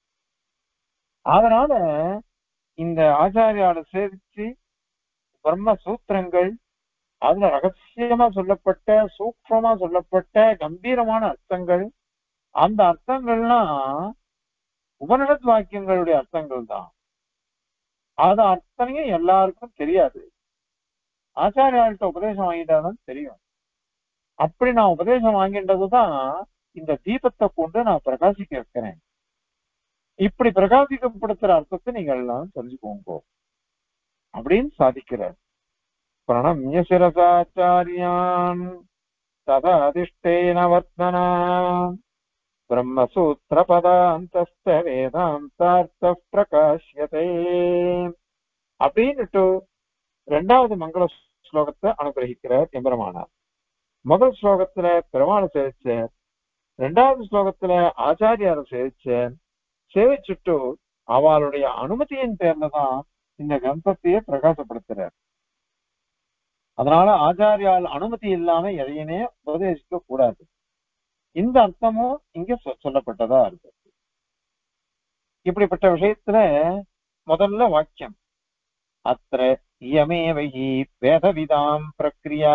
அதனால இந்த ஆச்சாரியால சேவிச்சு பிரம்ம சூத்திரங்கள், அதுல ரகசியமா சொல்லப்பட்ட, சூக்ஷமா சொல்லப்பட்ட கம்பீரமான அர்த்தங்கள், அந்த அர்த்தங்கள்லாம் உபனிஷத் வாக்கியங்களுடைய அர்த்தங்கள் தான். அது அர்த்தனையும் எல்லாருக்கும் தெரியாது. ஆச்சாரியாள்கிட்ட உபதேசம் வாங்கிட்டாதான் தெரியும். அப்படி நான் உபதேசம் வாங்கின்றதுதான் இந்த தீபத்தை கொண்டு நான் பிரகாசிக்க வைக்கிறேன். இப்படி பிரகாசிக்கப்படுத்துற அர்த்தத்தை நீங்க எல்லாம் தெரிஞ்சுக்கோங்க அப்படின்னு சாதிக்கிறார். பிரணம்ய சிரசாச்சாரியான் ததா அதிஷ்டேன வர்த்தனா பிரம்மசூத்திர பதாந்தஸ்த வேதாந்தார்த்த பிரகாஷ்யதே அப்படின்னுட்டு ரெண்டாவது மங்கள ஸ்லோகத்தை அனுகிரகிக்கிறார் எம்பெருமானார். முதல் ஸ்லோகத்துல பெருமாளை சேவிச்ச, ரெண்டாவது ஸ்லோகத்துல ஆச்சாரியாரை சேவிச்ச, சேவிச்சுட்டு அவளுடைய அனுமதியின் பேர்ல தான் இந்த கிரந்தத்தையே பிரகாசப்படுத்துறார். அதனால ஆச்சாரியால் அனுமதி இல்லாம எதையுமே உபதேசிக்க கூடாது. இந்த அர்த்தமும் இங்க சொல்லப்பட்டதா இருக்கு. இப்படிப்பட்ட விஷயத்துல முதல்ல வாக்கியம் அத்திர இயமேவகி வேதவிதாம் பிரக்ரியா.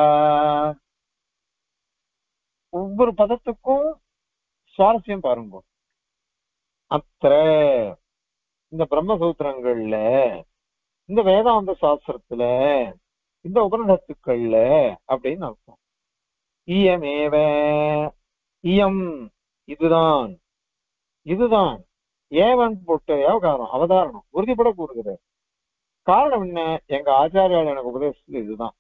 ஒவ்வொரு பதத்துக்கும் சுவாரஸ்யம் பாருங்க. அத்திர இந்த பிரம்மசூத்திரங்கள்ல, இந்த வேதாந்த சாஸ்திரத்துல, இந்த உபநிடத்துக்கள்ல அப்படின்னு அர்த்தம். இயமேவ, இயம் இதுதான், இதுதான் ஏவன் போட்டு விவகாரம் அவதாரணம் உறுதிப்பட கூறுகிறது. காரணம் என்ன? எங்க ஆச்சாரியால் எனக்கு உபதேசத்துல இதுதான்.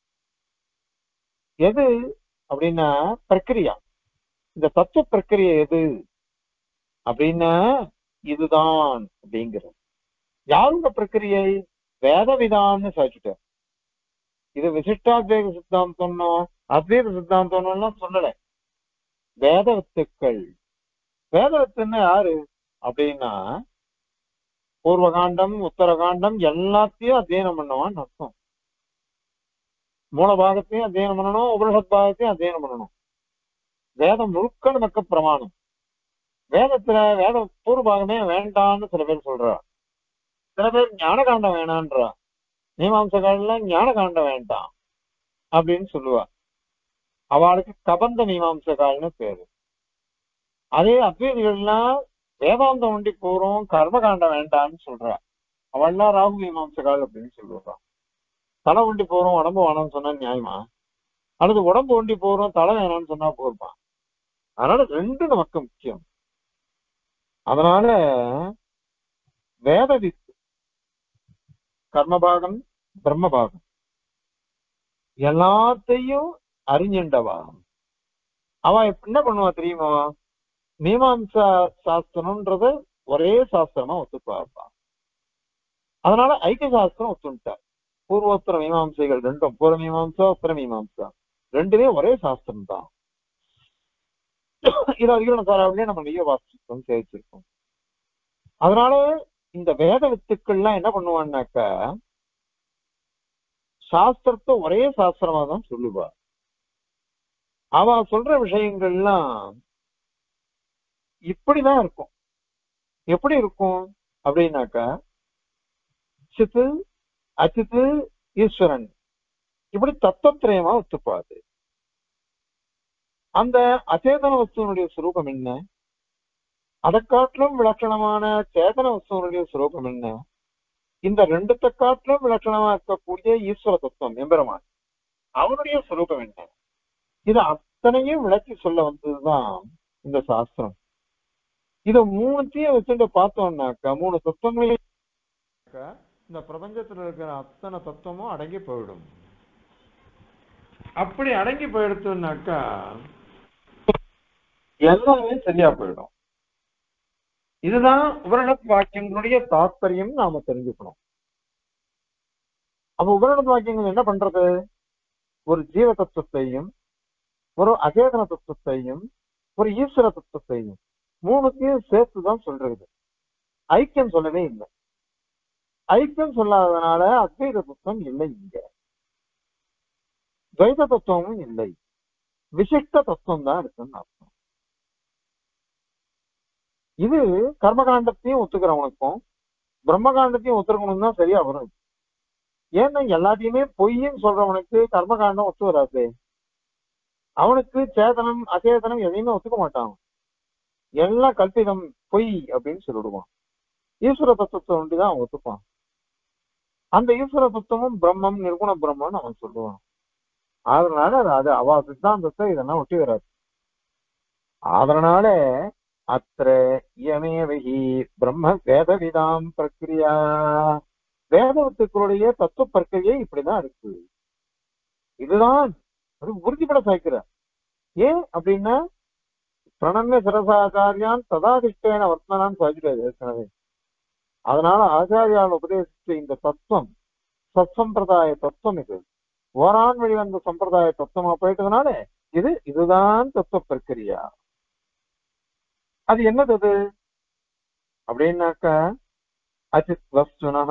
எது அப்படின்னா பிரக்கிரியா, இந்த தத்துவ பிரக்கிரியை எது அப்படின்னா இதுதான் அப்படிங்கிறது. யாருங்க பிரக்கிரியை? வேதவிதான்னு சாதிச்சுட்டார். இது விசிஷ்டாத்வைத சித்தாந்தம்னோ அத்வைத சித்தாந்தம்னு சொல்லல. வேத வித்துக்கள். வேத வித்துன்னா யாரு அப்படின்னா பூர்வகாண்டம் உத்தரகாண்டம் எல்லாத்தையும் அத்தியனம் பண்ணுவான்னு அர்த்தம். மூல பாகத்தையும் அத்தியனம் பண்ணணும், உபனிஷத் பாகத்தையும் அத்தியனம் பண்ணணும். வேதம் முழுக்க நமக்கு பிரமாணம். வேதத்துல வேத பூர்வ பாகமே வேண்டான்னு சில பேர் சொல்றா. சில பேர் ஞான காண்டம் வேணான்றா. மீமாம்சகால ஞான காண்டம் வேண்டாம் அப்படின்னு சொல்லுவா. அவளுக்கு கபந்த மீமாம்சகால்னு பேரு. அதே அத்வைதிகள்லாம் வேதாந்தம் ஒண்டி போறோம், கர்மகாண்டம் வேண்டாம்னு சொல்றா. அவள்லாம் ராகு மீமாம்சகால் அப்படின்னு சொல்லுவான். தலை ஒண்டி போறோம் உடம்பு வேணாம்னு சொன்னா நியாயமா? அல்லது உடம்பு ஒண்டி போறோம் தலை வேணாம்னு சொன்னா போருப்பான். அதனால ரெண்டு நமக்கு முக்கியம். அதனால வேத வித்து கர்மபாகம் பிரம்மபாகம் எல்லாத்தையும் அறிஞண்டவா. அவ என்ன பண்ணுவா தெரியுமா? மீமாம்சா சாஸ்திரம்ன்றது ஒரே சாஸ்திரமா ஒத்துப்பாப்பா. அதனால ஐக்கிய சாஸ்திரம் ஒத்துட்டார். பூர்வோத்தர மீமாம்சைகள் ரெண்டும், பூர்வ மீமாம்சா உத்தர மீமாம்சா ரெண்டுமே ஒரே சாஸ்திரம் தான். இது அதிகம் சாராவிலேயே நம்ம நெய்ய வாசிச்சோம் சேவிச்சிருக்கோம். அதனால இந்த வேத வித்துக்கள்லாம் என்ன பண்ணுவான்னாக்கா சாஸ்திரத்தை ஒரே சாஸ்திரமா தான் சொல்லுவா. அவ சொல்ற விஷயங்கள்லாம் இப்படிதான் இருக்கும். எப்படி இருக்கும் அப்படின்னாக்கா சித்து அச்சித்து ஈஸ்வரன் இப்படி தத்துவத்திரயமா ஒத்துப்பாது. அந்த அச்சேதன வஸ்துவனுடைய சுரூபம் என்ன, அதை காட்டிலும் விலட்சணமான சேதன வஸ்துவனுடைய சுரூபம் என்ன, இந்த ரெண்டுத்தை காட்டிலும் விலட்சணமா இருக்கக்கூடிய ஈஸ்வர தத்துவம் எம்பெருமான் அவனுடைய சுரூபம் என்ன, இது அத்தனையும் விளக்கி சொல்ல வந்ததுதான் இந்த சாஸ்திரம். இத மூணுத்தையும் வச்சுட்டு பார்த்தோம்னாக்கா மூணு தத்துவங்களையும் இந்த பிரபஞ்சத்துல இருக்கிற அத்தனை தத்துவமும் அடங்கி போயிடும். அப்படி அடங்கி போயிடுச்சுனாக்கா எல்லாமே சரியா போயிடும். இதுதான் உபனிஷத் வாக்கியங்களுடைய தாத்பரியம் நாம தெரிஞ்சுக்கணும். அப்ப உபனிஷத் வாக்கியங்கள் என்ன பண்றது? ஒரு ஜீவ தத்துவத்தையும் ஒரு அச்சேதன தத்துவத்தையும் ஒரு ஈஸ்வர தத்துவத்தையும் மூணுத்தையும் சேர்த்துதான் சொல்றது. ஐக்கியம் சொல்லவே இல்லை. ஐக்கியம் சொல்லாததுனால அத்வைத தத்துவம் இல்லை, இங்க துவைத தத்துவமும் இல்லை, விசிஷ்ட தத்துவம் தான் இருக்குன்னு அர்த்தம். இது கர்மகாண்டத்தையும் ஒத்துக்கிறவனுக்கும் பிரம்மகாண்டத்தையும் ஒத்துக்கணும் தான் சரியா வரும். ஏன்னா எல்லாத்தையுமே பொய்ன்னு சொல்றவனுக்கு கர்மகாண்டம் ஒத்து வராது. அவனுக்கு சேதனம் அச்சேதனம் எதையுமே ஒத்துக்க மாட்டான். எல்லாம் கல்பிதம் பொய் அப்படின்னு சொல்லிடுவான். ஈஸ்வர தத்துவத்தை ஒண்டிதான் அவன் ஒத்துப்பான். அந்த ஈஸ்வர தத்துவமும் பிரம்மம் நிர்குண பிரம்மம்னு அவன் சொல்லுவான். அதனால அது அது அவ சித்தாந்தத்தை இதெல்லாம் ஒட்டி வராது. அதனால அத்திர இயமேவகி பிரம்ம வேதவிதாம் பிரக்கிரியா, வேதவத்துக்களுடைய தத்துவ பிரக்கிரியை இப்படிதான் இருக்கு. இதுதான் அது உறுதிப்பட சாய்க்கிற. ஏன் அப்படின்னா பிரணம்ய சரசாச்சாரியான் ததாதிஷ்டேன வர்த்தனான்னு சாதிக்கிறாரு ஏற்கனவே. அதனால ஆச்சாரியால் உபதேசிச்ச இந்த தத்துவம் சத்சம்பிரதாய தத்துவம், இது ஓரான் வழி வந்த சம்பிரதாய தத்துவமா போயிட்டதுனால இது இதுதான் தத்துவ பிரக்கிரியா. அது என்னது அது அப்படின்னாக்க அச்சித் வஸ்துனா,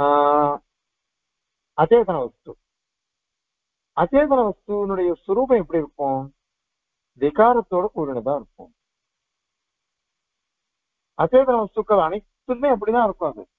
அச்சேதன வஸ்து. அச்சேதன வஸ்துனுடைய சுரூபம் எப்படி இருக்கும்? விகாரத்தோட கூடினதா இருக்கும். அச்சேதன வஸ்துக்கள் அனைத்துமே அப்படிதான் இருக்கும். அது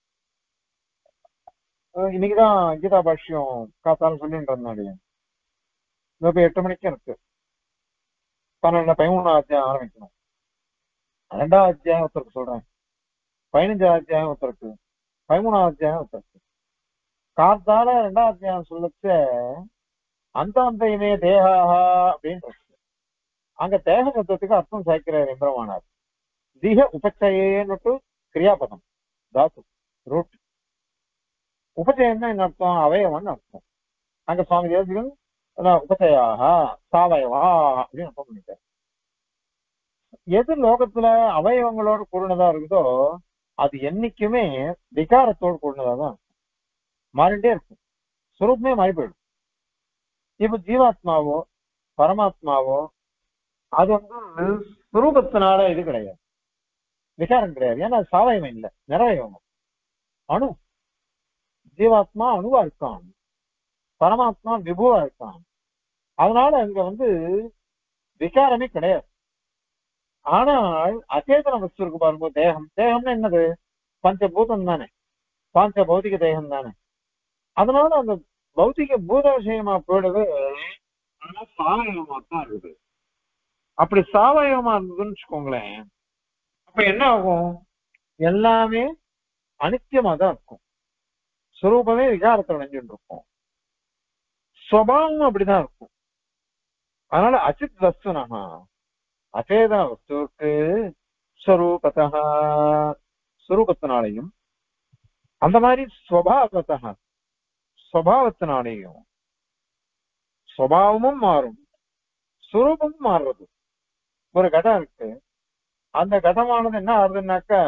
அஹ் இன்னைக்குதான் கீதா பாஷ்யம் காத்தாலும் சொல்லிட்டு இருந்தாங்க. இப்ப எட்டு மணிக்கு இருக்கு, பன்னெண்டு பதிமூணாம் அத்தியாயம் ஆரம்பிக்கணும். ரெண்டாவது அத்தியாயம் ஒருத்தருக்கு சொல்றேன், பதினஞ்சாவது அத்தியாயம் ஒருத்தருக்கு, பதிமூணாவது அத்தியாயம் ஒருத்தருக்கு. காத்தால ரெண்டாவது அத்தியாயம் சொல்லச்ச அந்த அந்த இமே தேகாஹா அப்படின்னு இருக்கு. அங்க தேக சப்தத்துக்கு அர்த்தம் சாய்க்கிறார் எம்பெருமானார். திக உபச்சயேன்னு கிரியாபதம் தாத்து ரூட். உபச்சயம் தான் என்ன அர்த்தம்? அவயவன் அர்த்தம். அங்க சுவாமி தேசிகன் உபச்சயாக சாவயவா அப்படின்னு அர்த்தம் பண்ணிட்டார். எது லோகத்துல அவயவங்களோட கூடினதா இருக்குதோ அது என்னைக்குமே விகாரத்தோடு கூடினதா தான் மாறிட்டே இருக்கும். சுரூபமே மாறி போயிடும். இப்ப ஜீவாத்மாவோ பரமாத்மாவோ அது வந்து சுரூபத்தினால இது கிடையாது, விகாரம் கிடையாது. ஏன்னா அது சாவயவம் இல்லை, நிறைவயவம். அணு ஜீவாத்மா அணுவா இருக்கான், பரமாத்மா விபுவா இருக்கான். அதனால அங்க வந்து விகாரமே கிடையாது. ஆனால் அச்சேதன வஸ்து இருக்கு பாருங்க, தேகம். தேகம்னா என்னது? பஞ்சபூதம் தானே, பாஞ்ச பௌதிக தேகம் தானே. அதனால அந்த பௌதிக பூத விஷயமா போயிடுது. ஆனா சாவயவமா தான் இருக்குது. அப்படி சாவயவமா இருந்ததுன்னு வச்சுக்கோங்களேன், அப்ப என்ன ஆகும்? எல்லாமே அனித்தியமா தான் இருக்கும். சுரூபமே விகாரத்தை அடைஞ்சுட்டு இருக்கும், சுபாவமும் அப்படிதான் இருக்கும். அதனால அச்சித் வஸ்துனா அச்சேதன வஸ்துவுக்கு ஸ்வரூபத்தா ஸ்வரூபத்தினாலையும் அந்த மாதிரி ஸ்வபாவத்தா ஸ்வபாவத்தினாலேயும் சுபாவமும் மாறும், சுரூபமும் மாறுறது. ஒரு கடம் இருக்கு, அந்த கடமானது என்ன ஆகுதுன்னாக்கா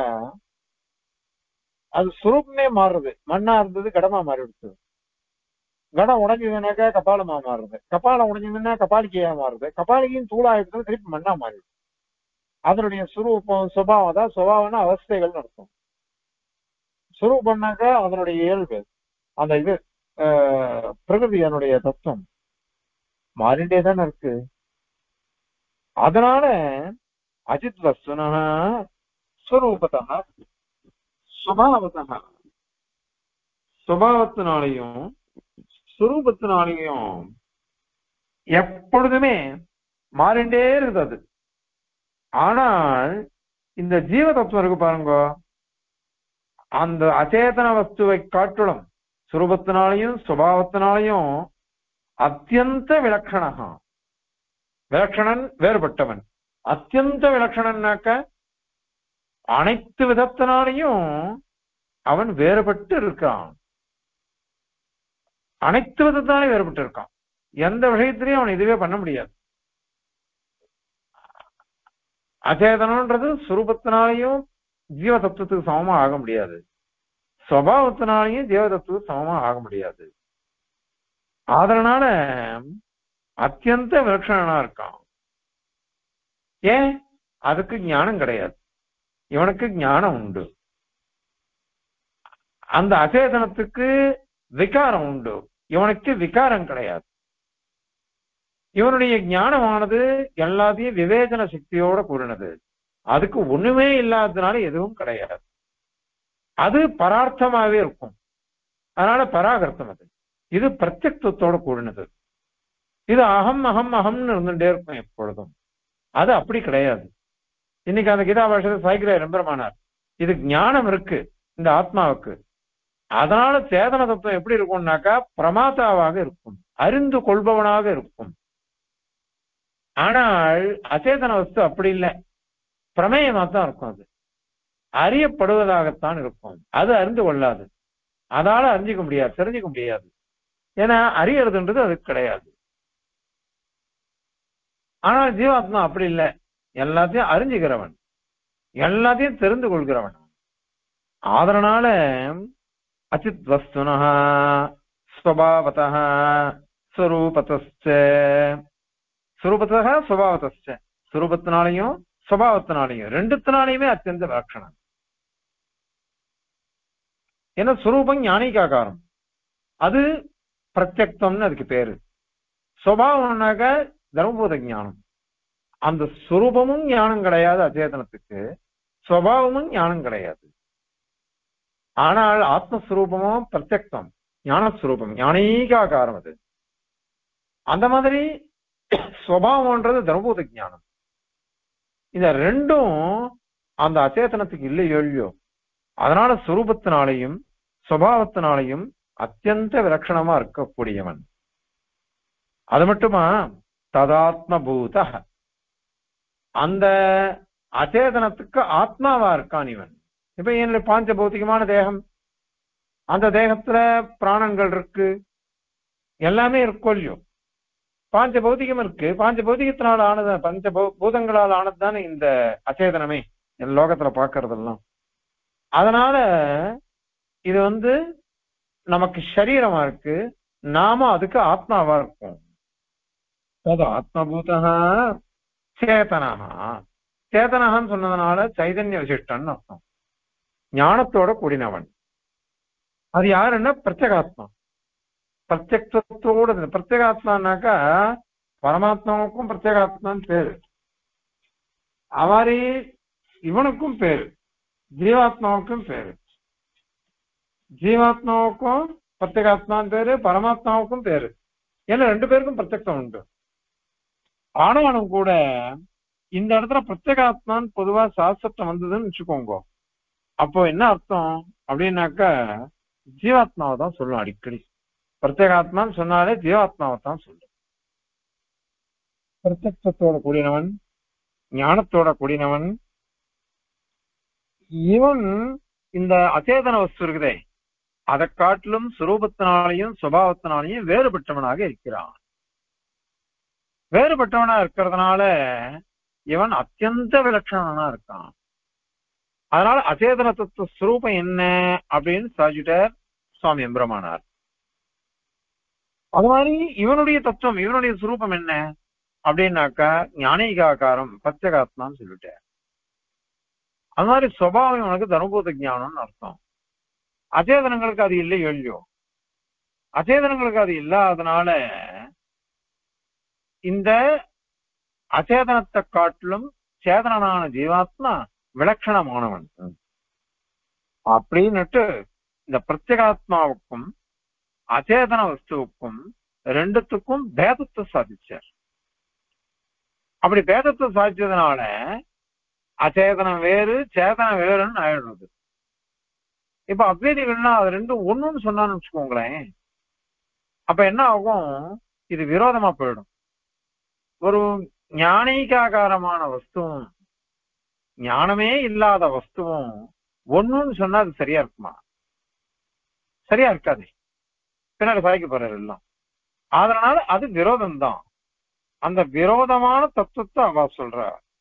அது சுரூபமே மாறுறது. மண்ணா இருந்தது கடமா மாறிடுச்சு. கடம் உடைஞ்சதுனாக்கா கபாலமா மாறுது, கபாலம் உடைஞ்சதுன்னா கபாலிக்கையா மாறுது, கபாலிக்கையும் தூளா எடுத்தது திருப்பி மண்ணா மாறிடுது. அதனுடைய சுரூபம் சுபாவம் தான். சுபாவம்னா அவஸ்தைகள் நடக்கும். சுரூபம்னாக்கா அதனுடைய இயல்பு, அந்த இது ஆஹ் பிரகிருதி, அதனுடைய தத்துவம் மாறிண்டே தானே இருக்கு. அதனால அஜித் வஸ்துனா ஸ்வரூபத்தா சுபாவத்தா, சுபாவத்தினாலையும் சுரூபத்தினாலையும் எப்பொழுதுமே மாறிண்டே இருக்குது. ஆனால் இந்த ஜீவ தத்துவம் இருக்கு பாருங்க, அந்த அச்சேதன வஸ்துவை காட்டிலும் சுரூபத்தினாலையும் சுபாவத்தினாலையும் அத்தியந்த விலட்சணா, விலட்சணன் வேறுபட்டவன். அத்தியந்த விலட்சணன்னாக்க அனைத்து விதத்தினாலையும் அவன் வேறுபட்டு இருக்கான். அனைத்து விதத்தினாலையும் வேறுபட்டு இருக்கான். எந்த விஷயத்திலையும் அவன் இதுவே பண்ண முடியாது. அச்சேதனன்றது சுரூபத்தினாலையும் ஜீவ தத்துவத்துக்கு சமமா ஆக முடியாது, சுபாவத்தினாலையும் ஜீவ தத்துவத்துக்கு சமமா ஆக முடியாது. அதனால அத்தியந்த விலட்சணனா இருக்கான். ஏன்? அதுக்கு ஞானம் கிடையாது, இவனுக்கு ஞானம் உண்டு. அந்த அச்சேதனத்துக்கு விகாரம் உண்டு, இவனுக்கு விகாரம் கிடையாது. இவனுடைய ஞானமானது எல்லாத்தையும் விவேச்சன சக்தியோட கூடினது. அதுக்கு ஒண்ணுமே இல்லாததுனால எதுவும் கிடையாது. அது பரார்த்தமாவே இருக்கும். அதனால பராகர்த்தம். அது இது பிரத்யக்தத்தோட கூடினது. இது அகம் அகம் அகம்னு இருந்துட்டே இருக்கும் எப்பொழுதும். அது அப்படி கிடையாது. இன்னைக்கு அந்த கீதா பாஷத்தை சாய்க்கிறார் எம்பெருமானார். இது ஞானம் இருக்கு இந்த ஆத்மாவுக்கு, அதனால சேதன தத்துவம் எப்படி இருக்கும்னாக்கா பிரமாதாவாக இருக்கும், அறிந்து கொள்பவனாக இருக்கும். ஆனால் அச்சேதன வஸ்து அப்படி இல்லை, பிரமேயமா தான் இருக்கும். அது அறியப்படுவதாகத்தான் இருக்கும், அது அறிந்து கொள்ளாது, அதால அறிஞ்சிக்க முடியாது, தெரிஞ்சுக்க முடியாது. ஏன்னா அறியறதுன்றது அது கிடையாது. ஆனால் ஜீவாத்மா அப்படி இல்லை, எல்லாத்தையும் அறிஞ்சுக்கிறவன், எல்லாத்தையும் தெரிந்து கொள்கிறவன். அதனால அச்சித் வஸ்துனா ஸ்வபாவதः ஸ்வரூபதஸ்ச, ஸ்வரூபத்தः ஸ்வபாவதஸ்ச, ஸ்வரூபத்தினாலையும் ஸ்வபாவத்தினாலையும் ரெண்டுத்தினாலையுமே அத்தியந்த விலட்சணம். ஏன்னா ஸ்வரூபம் ஞானிகாகாரம், அது பிரத்யக்தம்னு அதுக்கு பேரு. ஸ்வபாவம்னாக்க தர்மபூத ஞானம். அந்த ஸ்வரூபமும் ஞானம் கிடையாது அச்சேதனத்துக்கு, ஸ்வபாவமும் ஞானம் கிடையாது. ஆனால் ஆத்மஸ்வரூபமும் பிரத்யக்தம், ஞானஸ்வரூபம், ஞானீகாகாரம் அது. அந்த மாதிரி ஸ்வபாவம்ன்றது தர்மபூத ஞானம். இந்த ரெண்டும் அந்த அச்சேதனத்துக்கு இல்லையோ இல்லையோ. அதனால ஸ்வரூபத்தினாலையும் சுபாவத்தினாலையும் அத்தியந்த விலட்சணமா இருக்கக்கூடியவன். அது மட்டுமா, ததாத்மபூத, அந்த அச்சேதனத்துக்கு ஆத்மாவா இருக்கான் இவன். இப்ப என்னுடைய பாஞ்ச பௌத்திகமான தேகம், அந்த தேகத்துல பிராணங்கள் இருக்கு, எல்லாமே இருக்கோ இல்லையோ. பாஞ்ச பௌத்திகம் இருக்கு, பாஞ்ச பௌத்திகத்தினால் ஆனது, பஞ்ச பூதங்களால் ஆனது தானே இந்த அச்சேதனமே லோகத்துல பாக்குறதெல்லாம். அதனால இது வந்து நமக்கு சரீரமா இருக்கு, நாம அதுக்கு ஆத்மாவா இருக்கும். ஆத்மபூதா சேதனஹா, சேதனஹான்னு சொன்னதுனால சைதன்ய விசிஷ்டன்னு அர்த்தம், ஞானத்தோட கூடினவன். அது யாருன்னா பிரத்யேகாத்மா, பிரத்யக்தத்தோடு. பிரத்யேகாத்மானாக்கா பரமாத்மாவுக்கும் பிரத்யேகாத்மான்னு பேரு, அவாரி இவனுக்கும் பேரு, ஜீவாத்மாவுக்கும் பேரு. ஜீவாத்மாவுக்கும் பிரத்யேகாத்மான்னு பேரு, பரமாத்மாவுக்கும் பேரு. ஏன்னா ரெண்டு பேருக்கும் பிரத்யக்தம் உண்டு. ஆனாலும் கூட இந்த இடத்துல பிரத்யேகாத்மான்னு பொதுவா சாஸ்திரம் வந்ததுன்னு வச்சுக்கோங்க. அப்போ என்ன அர்த்தம் அப்படின்னாக்கா ஜீவாத்மாவை தான் சொல்லும் அடிக்கடி. பிரத்யேகாத்மான்னு சொன்னாலே ஜீவாத்மாவை தான் சொல்லும். பிரத்யக்தத்தோட கூடினவன், ஞானத்தோட கூடினவன் இவன். இந்த அச்சேதன வஸ்து இருக்குதே, அதை காட்டிலும் சுரூபத்தினாலையும் சுபாவத்தினாலையும் வேறுபட்டவனாக இருக்கிறான். வேறுபட்டவனா இருக்கிறதுனால இவன் அத்தியந்த விலட்சணனா இருக்கான். அதனால அச்சேதன தத்துவ ஸ்வரூபம் என்ன அப்படின்னு சாதிச்சுட்டார் சுவாமி எம்பெருமானார். அது மாதிரி இவனுடைய தத்துவம், இவனுடைய சுரூபம் என்ன அப்படின்னாக்கா ஞானிகாகாரம், பிரத்யேகாத்மான்னு சொல்லிட்டார். அது மாதிரி சுபாவம் இவனுக்கு தர்மபூத ஞானம்னு அர்த்தம். அச்சேதனங்களுக்கு அது இல்லை இல்லையோ. அச்சேதனங்களுக்கு அது இல்லாதனால இந்த அச்சேதனத்தை காட்டிலும் சேதனனான ஜீவாத்மா விலட்சணமானவன் அப்படின்னுட்டு இந்த பிரத்யேகாத்மாவுக்கும் அச்சேதன வஸ்துவுக்கும் ரெண்டுத்துக்கும் பேதத்தை சாதிச்சார். அப்படி பேதத்தை சாதிச்சதுனால அச்சேதனம் வேறு சேதனம் வேறுன்னு ஆயிடுறது. இப்ப அத்வைதிகள்னா அது ரெண்டும் ஒண்ணுன்னு சொன்னான்னு வச்சுக்கோங்களேன், அப்ப என்ன ஆகும், இது விரோதமா போயிடும். ஒரு ஞானிகாகாரமான வஸ்துவும் ஞானமே இல்லாத வஸ்துவும் ஒண்ணுன்னு சொன்னா அது சரியா இருக்குமா? சரியா இருக்காது. பின்னாடி சாய்க்க போறாரு எல்லாம். அதனால அது விரோதம் தான். அந்த விரோதமான தத்துவத்தை அவ சொல்ற.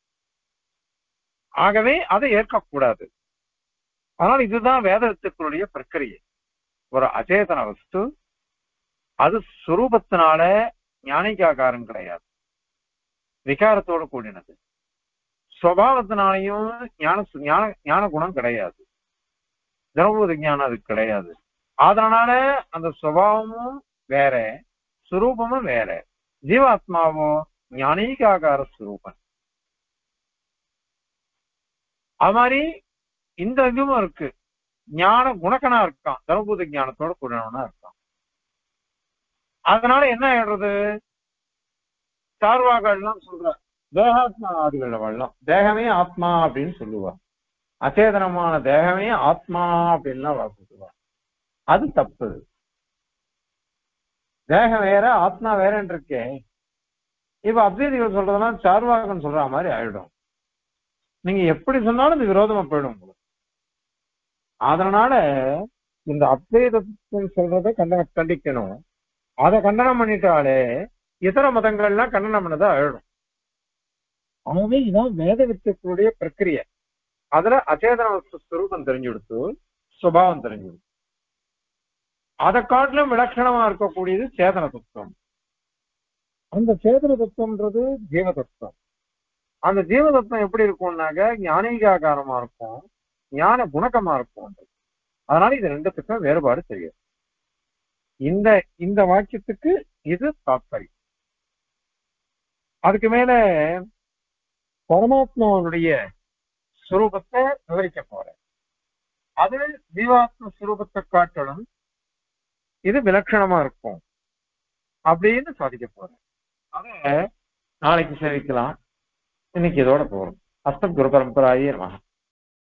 ஆகவே அதை ஏற்கக்கூடாது. அதனால இதுதான் வேதத்துக்களுடைய பிரக்கிரியை. ஒரு அச்சேதன வஸ்து அது சுரூபத்தினால ஞானிகாகாரம் கிடையாது, விகாரத்தோடு கூடினது. சுபாவத்தினாலையும் ஞான ஞான ஞான குணம் கிடையாது, தர்மபூத ஞானம் அது கிடையாது. அதனால அந்த சுபாவமும் வேற, சுரூபமும் வேற. ஜீவாத்மாவோ ஞானிகாகார சுரூபன். அது மாதிரி இந்த இதுவும் இருக்கு, ஞான குணக்கனா இருக்கான், தர்மபூத ஞானத்தோட கூடினவனா இருக்கான். அதனால என்ன ஆயிடுறது, சார்வாகலாம் சொல்ற தேகாத்மா ஆதிகள் வாழலாம், தேகமே ஆத்மா அப்படின்னு சொல்லுவா. அச்சேதனமான தேகமே ஆத்மா அப்படின்லாம் சொல்லுவா. அது தப்பு. தேகம் வேற ஆத்மா வேறன்னு இருக்கே. இப்ப அத்வைதிகள் சொல்றதெல்லாம் சார்வாகன் சொல்ற மாதிரி ஆயிடும். நீங்க எப்படி சொன்னாலும் இந்த விரோதமா போயிடும் உங்களுக்கு. அதனால இந்த அத்வைதத்தை சொல்றதை கண்ட கண்டிக்கணும். அதை கண்டனம் பண்ணிட்டாலே இதர மதங்கள்லாம் கண்டனம் பண்ணதா ஆயிடும். ஆகவே இதான் வேத வித்துக்களுடைய பிரக்கிரியை. அதுல அச்சேதன வஸ்து ஸ்வரூபம் தெரிஞ்சு கொடுத்து சுபாவம் தெரிஞ்சு கொடுத்து அதை காட்டிலும் விலட்சணமா இருக்கக்கூடியது சேதன தத்துவம். அந்த சேதன தத்துவம்ன்றது ஜீவ தத்துவம். அந்த ஜீவ தத்துவம் எப்படி இருக்கும்னாக்க ஞானீகாகாரமா இருக்கும், ஞான குணகமா இருக்கும். அதனால இது ரெண்டுத்துக்கும் வேறுபாடு தெரியாது. இந்த இந்த வாக்கியத்துக்கு இது தாத்பரியம். அதுக்கு மேல பரமாத்மாவுடைய சுரூபத்தை விவரிக்க போற. அது ஜீவாத்ம சுரூபத்தை காட்டலும் இது விலட்சணமா இருக்கும் அப்படின்னு சாதிக்க போறேன். அத நாளைக்கு சேவிக்கலாம். இன்னைக்கு இதோட போறோம். அஸ்மத் குரு பரம்பராயே நமஹ.